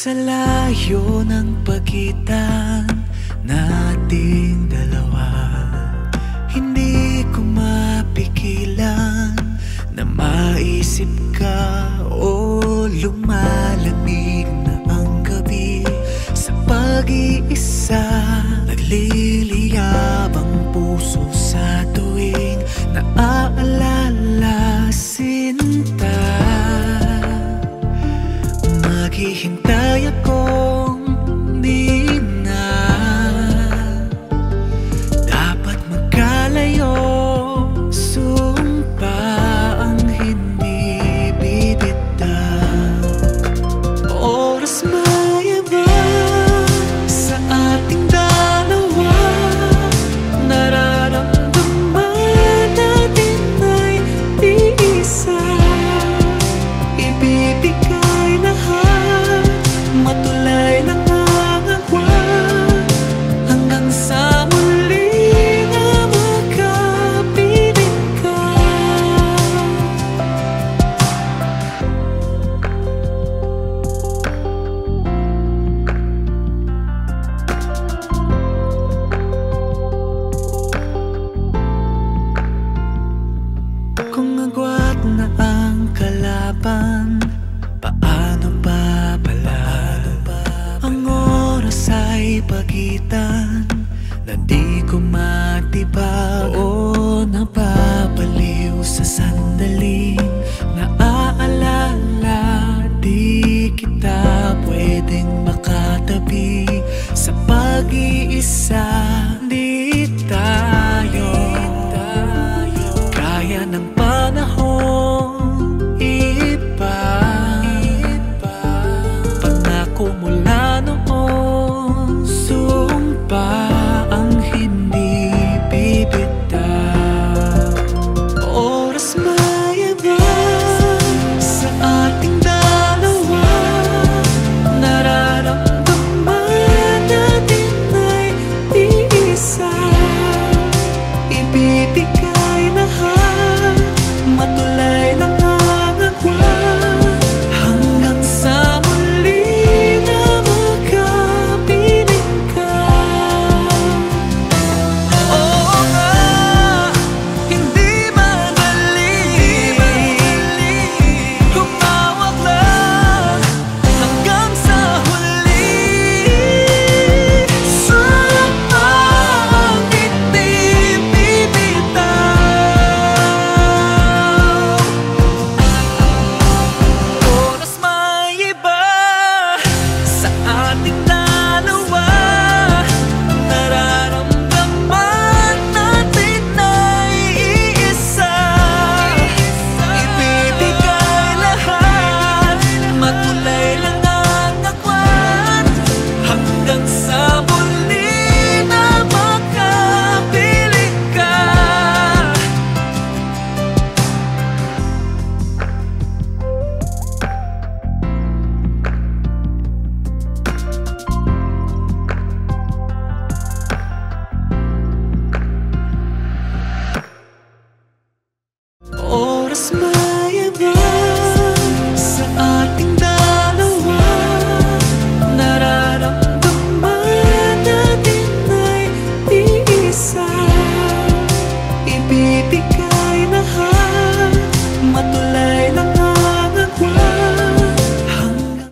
Sa layo ng pagitan nating dalawa, hindi ko mapigilan na maisip ka. O lumalamig na ang gabi sa pag-iisa, nagliliyab ang puso sa tuwing naaalala sinta. Maghihintay akong di na dapat magkalayo. Sumpa ang hindi bibitaw. Oras mayabang sa ating dalawa, nararamdaman natin ay iisa. Ibibigay lahat, matulay lang ang agwan, hanggang sa muli na magkapiling ka. Kung agwat na ang kalaban, paano pa pala? Ang oras ay pagitan na di ko matibag. O napapaliw sa sandaling naaalala, di kita pwedeng makatabi sa pag-iisa.